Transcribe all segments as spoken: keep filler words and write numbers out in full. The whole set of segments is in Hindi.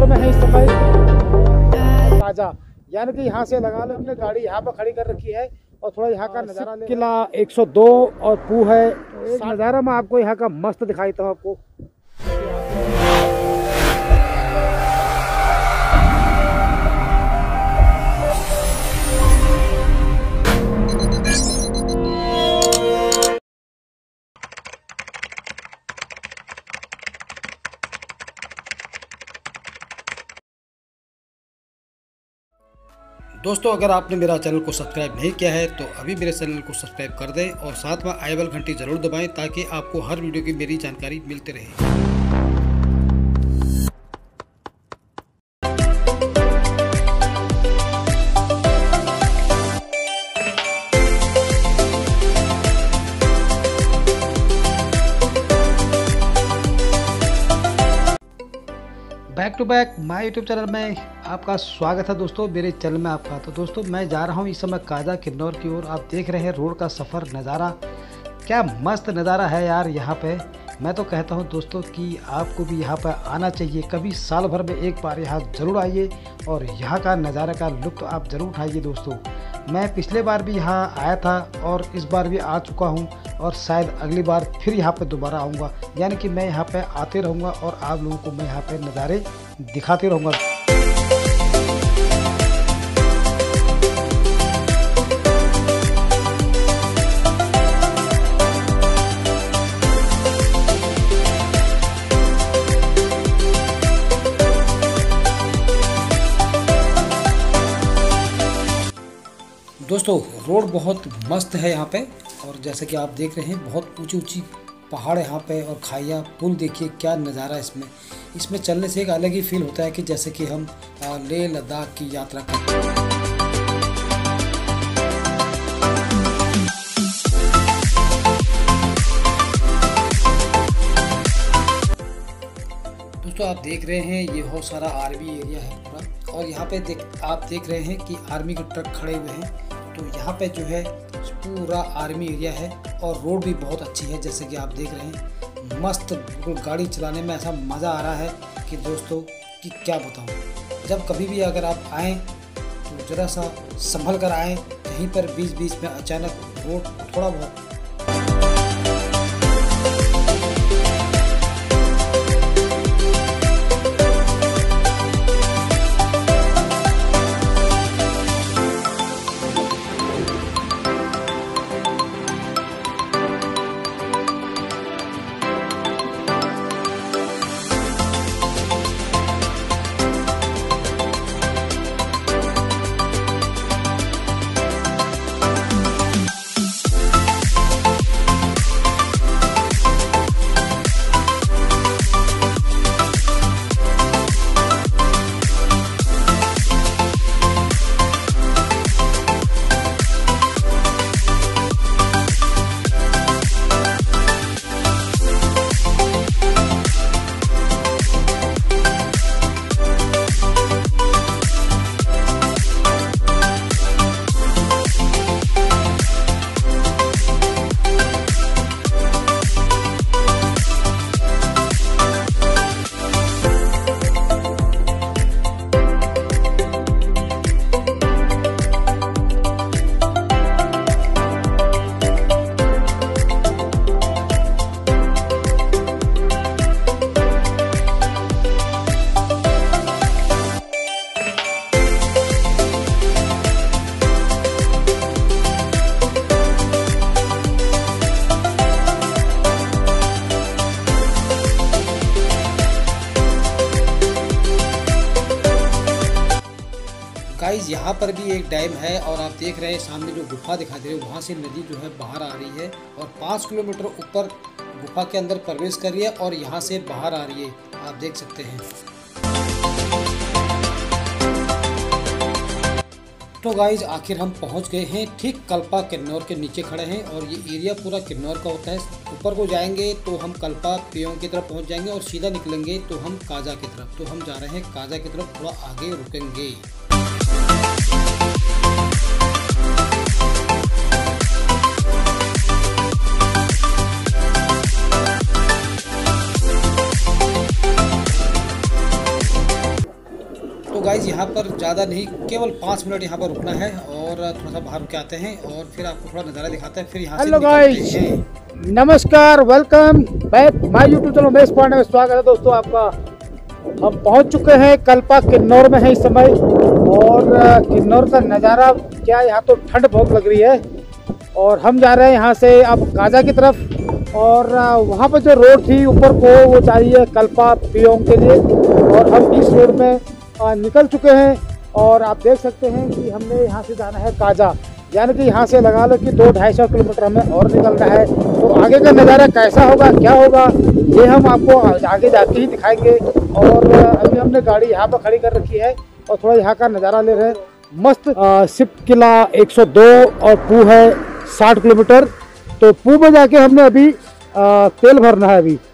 किन्नौर में है इस समय काजा, यानी कि यहाँ से लगा लो हमने गाड़ी यहाँ पर खड़ी कर रखी है और थोड़ा यहाँ का नज़ारा किला एक सौ दो और पू है। तो नज़ारा मैं आपको यहाँ का मस्त दिखाता हूँ आपको। दोस्तों, अगर आपने मेरा चैनल को सब्सक्राइब नहीं किया है तो अभी मेरे चैनल को सब्सक्राइब कर दें और साथ में आई बेल घंटी ज़रूर दबाएं ताकि आपको हर वीडियो की मेरी जानकारी मिलती रहे। Back to back my YouTube channel में आपका स्वागत है दोस्तों। मेरे चैनल में आपका तो दोस्तों मैं जा रहा हूं इस समय काजा किन्नौर की ओर। आप देख रहे हैं रोड का सफ़र नज़ारा, क्या मस्त नज़ारा है यार यहाँ पे। मैं तो कहता हूं दोस्तों कि आपको भी यहाँ पर आना चाहिए, कभी साल भर में एक बार यहाँ ज़रूर आइए और यहाँ का नज़ारा का लुत्फ़ आप ज़रूर उठाइए दोस्तों। मैं पिछले बार भी यहाँ आया था और इस बार भी आ चुका हूँ और शायद अगली बार फिर यहाँ पे दोबारा आऊँगा, यानी कि मैं यहाँ पे आते रहूँगा और आप लोगों को मैं यहाँ पे नज़ारे दिखाते रहूँगा। दोस्तों, रोड बहुत मस्त है यहाँ पे और जैसे कि आप देख रहे हैं बहुत ऊंची ऊंची पहाड़ यहाँ पे और खाइयाँ, पुल देखिए क्या नज़ारा है इसमें। इसमें चलने से एक अलग ही फील होता है कि जैसे कि हम लेह लद्दाख की यात्रा करते हैं। दोस्तों, आप देख रहे हैं ये बहुत सारा आर्मी एरिया है पूरा और यहाँ पे देख आप देख रहे हैं कि आर्मी के ट्रक खड़े हुए हैं। तो यहाँ पे जो है पूरा आर्मी एरिया है और रोड भी बहुत अच्छी है जैसे कि आप देख रहे हैं। मस्त बिल्कुल गाड़ी चलाने में ऐसा मज़ा आ रहा है कि दोस्तों कि क्या बताऊँ। जब कभी भी अगर आप आएँ तो ज़रा सा संभल कर आएँ, कहीं पर बीच बीच में अचानक रोड थोड़ा बहुत गाइस यहाँ पर भी एक डैम है और आप देख रहे हैं सामने जो गुफा दिखाई दे रही है वहाँ से नदी जो है बाहर आ रही है और पाँच किलोमीटर ऊपर गुफा के अंदर प्रवेश कर रही है और यहाँ से बाहर आ रही है, आप देख सकते हैं। तो गाइस आखिर हम पहुँच गए हैं, ठीक कल्पा किन्नौर के नीचे खड़े हैं और ये एरिया पूरा किन्नौर का होता है। ऊपर को जाएंगे तो हम कल्पा पेयों की तरफ पहुँच जाएंगे और सीधा निकलेंगे तो हम काजा की तरफ। तो हम जा रहे हैं काजा की तरफ, थोड़ा आगे रुकेंगे। गाइज यहाँ पर ज़्यादा नहीं, केवल पाँच मिनट यहाँ पर रुकना है और थोड़ा सा बाहर रुक आते हैं और फिर आपको थोड़ा नज़ारा दिखाते हैं, फिर यहाँ से हेलो निकलते गाइज, हैं। नमस्कार, welcome back my YouTube channel Umesh Pandey में स्वागत है दोस्तों आपका। हम पहुंच चुके हैं कल्पा किन्नौर में है इस समय और किन्नौर का नज़ारा क्या, यहाँ तो ठंड बहुत लग रही है और हम जा रहे हैं यहाँ से अब काजा की तरफ और वहाँ पर जो रोड थी ऊपर को वो जा रही है कल्पा पियोंग के लिए और हम इस रोड में निकल चुके हैं और आप देख सकते हैं कि हमने यहाँ से जाना है काजा, यानी कि यहाँ से लगा लो कि दो ढाई सौ किलोमीटर हमें और निकलना है। तो आगे का नज़ारा कैसा होगा, क्या होगा, ये हम आपको आगे जाके ही दिखाएंगे। और अभी हमने गाड़ी यहाँ पर खड़ी कर रखी है और थोड़ा यहाँ का नज़ारा ले रहे हैं। मस्त सिप किला एक सौ दो और पू है साठ किलोमीटर। तो पू में जाके हमने अभी आ, तेल भरना है अभी।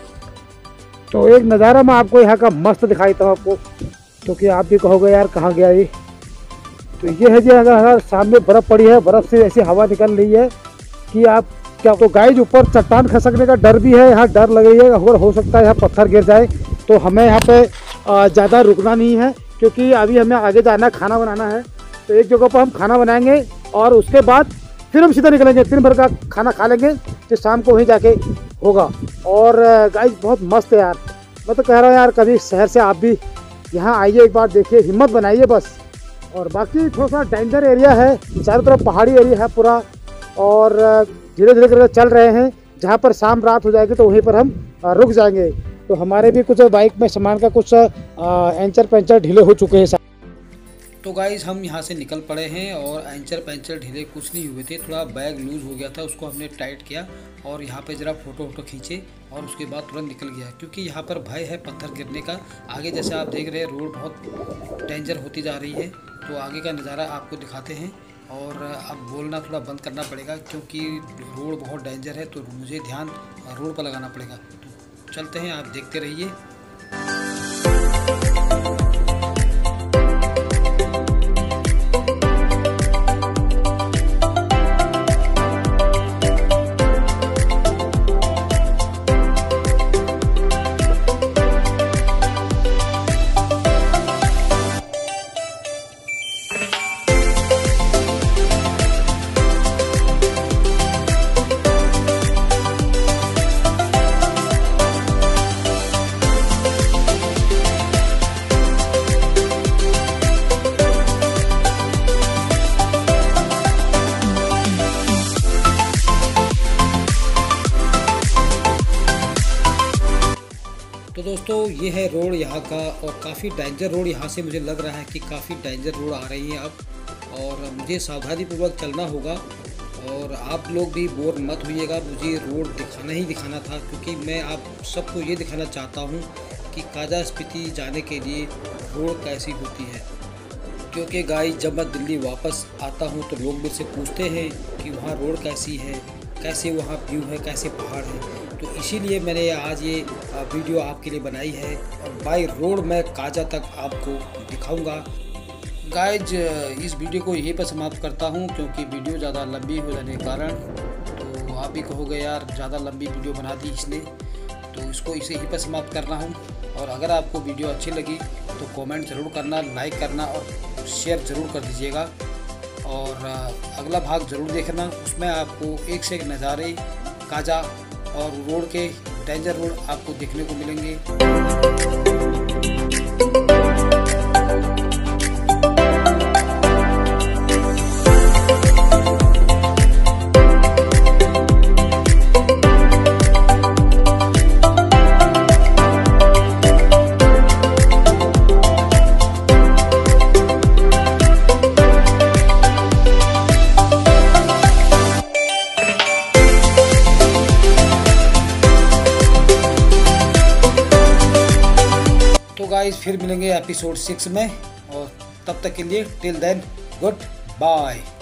तो एक नज़ारा मैं आपको यहाँ का मस्त दिखाता हूँ आपको, क्योंकि तो आप भी कहोगे यार कहाँ गया ये। तो ये है जी, अगर सामने बर्फ़ पड़ी है, बर्फ़ से ऐसी हवा निकल रही है कि आप क्या। तो गाइस ऊपर चट्टान खसकने का डर भी है, यहाँ डर लग रही है, अगर हो सकता है यहाँ पत्थर गिर जाए। तो हमें यहाँ पे ज़्यादा रुकना नहीं है क्योंकि अभी हमें आगे जाना है, खाना बनाना है। तो एक जगह पर हम खाना बनाएंगे और उसके बाद फिर हम सीधा निकलेंगे, दिन भर का खाना खा लेंगे, फिर शाम को वहीं जाके होगा। और गाइस बहुत मस्त है यार, मैं तो कह रहा हूँ यार कभी शहर से आप भी यहाँ आइए, एक बार देखिए, हिम्मत बनाइए बस। और बाकी थोड़ा सा डेंजर एरिया है, चारों तरफ पहाड़ी एरिया है पूरा और धीरे धीरे करके चल रहे हैं। जहाँ पर शाम रात हो जाएगी तो वहीं पर हम रुक जाएंगे। तो हमारे भी कुछ बाइक में सामान का कुछ एंचर पेंचर ढीले हो चुके हैं। तो गाइज़ हम यहाँ से निकल पड़े हैं और एंचर पेंचर ढीले कुछ नहीं हुए थे, थोड़ा बैग लूज़ हो गया था, उसको हमने टाइट किया और यहाँ पे ज़रा फ़ोटो वोटो खींचे और उसके बाद तुरंत निकल गया, क्योंकि यहाँ पर भय है पत्थर गिरने का। आगे जैसे आप देख रहे हैं रोड बहुत डेंजर होती जा रही है। तो आगे का नज़ारा आपको दिखाते हैं और अब बोलना थोड़ा बंद करना पड़ेगा क्योंकि रोड बहुत डेंजर है, तो मुझे ध्यान रोड पर लगाना पड़ेगा। तो चलते हैं, आप देखते रहिए। तो दोस्तों ये है रोड यहाँ का और काफ़ी डेंजर रोड यहाँ से मुझे लग रहा है कि काफ़ी डेंजर रोड आ रही है अब और मुझे सावधानीपूर्वक चलना होगा। और आप लोग भी बोर मत होइएगा, मुझे रोड दिखाना ही दिखाना था क्योंकि मैं आप सबको ये दिखाना चाहता हूँ कि काजा स्पीति जाने के लिए रोड कैसी होती है। क्योंकि गाइस जब मैं दिल्ली वापस आता हूँ तो लोग मुझसे पूछते हैं कि वहाँ रोड कैसी है, कैसे वहाँ व्यू है, कैसे पहाड़ है। तो इसीलिए मैंने आज ये वीडियो आपके लिए बनाई है और बाय रोड मैं काजा तक आपको दिखाऊंगा। गाइज इस वीडियो को यहीं पर समाप्त करता हूं क्योंकि वीडियो ज़्यादा लंबी हो जाने के कारण। तो आप भी कहोगे यार ज़्यादा लंबी वीडियो बना दी इसने, तो इसको इसे यहीं पर समाप्त करना हूं। और अगर आपको वीडियो अच्छी लगी तो कमेंट ज़रूर करना, लाइक करना और शेयर ज़रूर कर दीजिएगा। और अगला भाग ज़रूर देखना, उसमें आपको एक से एक नज़ारे काजा और रोड के डेंजर रोड आपको देखने को मिलेंगे। गाइस फिर मिलेंगे एपिसोड सिक्स में और तब तक के लिए टिल देन गुड बाय।